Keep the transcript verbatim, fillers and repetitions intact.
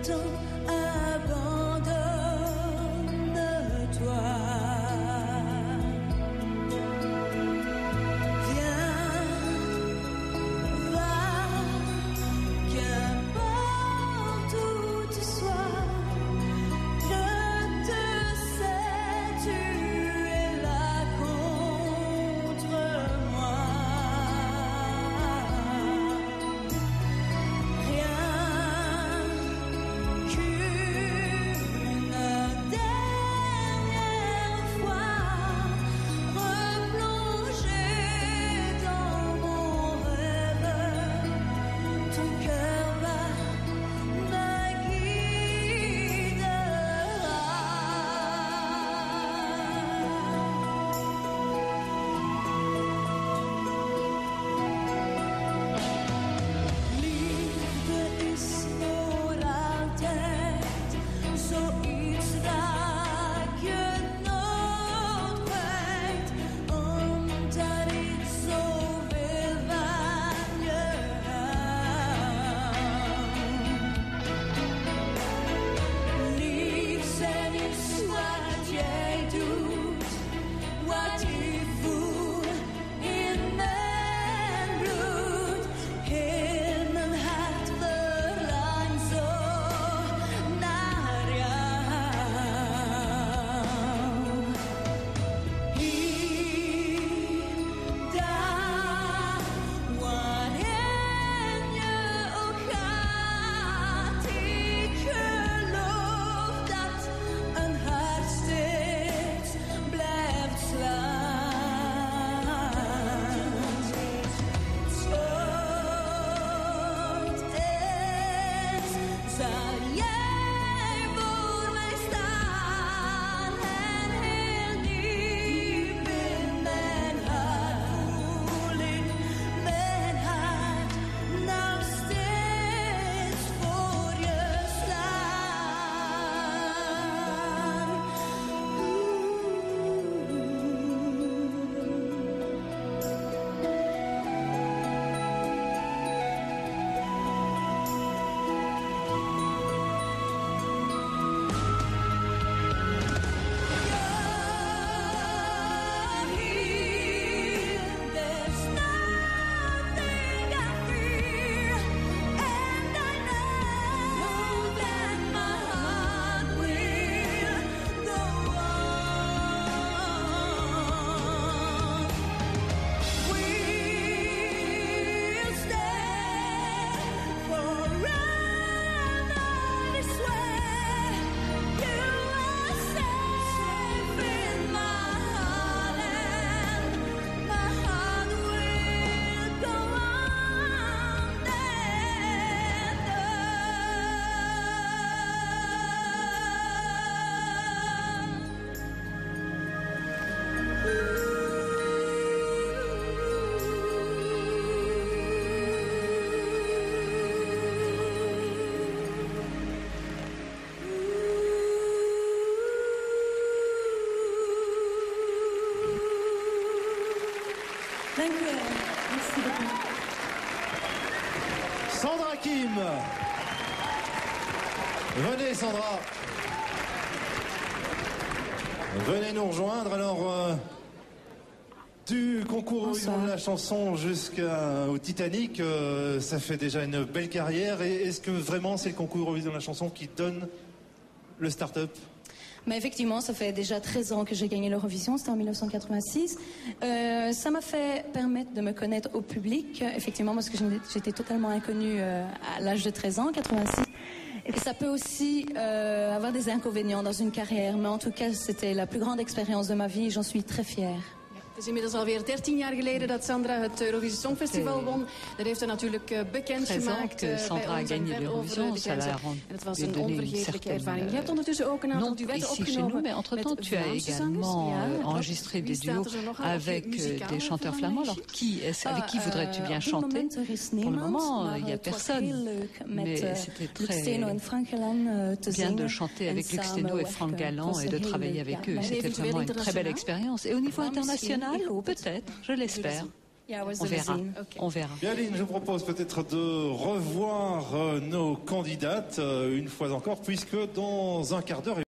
Sandra Kim. Venez Sandra. Venez nous rejoindre. Alors, euh, du concours Horizon de la chanson jusqu'au Titanic, euh, ça fait déjà une belle carrière. Et est-ce que vraiment c'est le concours Horizon de la chanson qui donne le start-up ? Mais effectivement, ça fait déjà treize ans que j'ai gagné l'Eurovision, c'était en mille neuf cent quatre-vingt-six. Euh, ça m'a fait permettre de me connaître au public, effectivement, parce que j'étais totalement inconnue euh, à l'âge de treize ans, quatre-vingt-six. Et ça peut aussi euh, avoir des inconvénients dans une carrière, mais en tout cas, c'était la plus grande expérience de ma vie et j'en suis très fière. Het is inmiddels alweer dertien jaar geleden dat Sandra het Eurovisie Songfestival won. Dat heeft ze natuurlijk uh, bekendgemaakt uh, bij ons en ver over de grenzen. En het was een onvergetelijke ervaring. Je hebt ondertussen ook een aantal duetten opgenomen mais entre-temps, tu as également euh, enregistré des duos avec euh, des chanteurs flamands. Alors, qui, avec qui voudrais-tu bien chanter? Pour le moment, il n'y a personne. Mais c'était très bien de chanter avec Luc Steno et Franck Galland et de travailler avec eux. C'était vraiment une très belle expérience. Et au niveau international, peut-être, je l'espère. Ja, we On zullen verra. zien. Okay. On verra. Bien, Aline, je vous propose peut-être de revoir euh, nos candidates euh, une fois encore, puisque dans un quart d'heure,